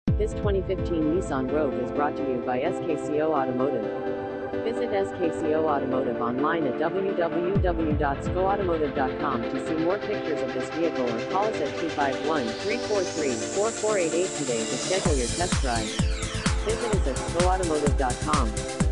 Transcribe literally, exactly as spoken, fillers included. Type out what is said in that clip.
This twenty fifteen Nissan Rogue is brought to you by S K C O Automotive. Visit S K C O Automotive online at w w w dot s k o automotive dot com to see more pictures of this vehicle or call us at two five one, three four three, four four eight eight today to schedule your test drive. Visit us at s k o automotive dot com.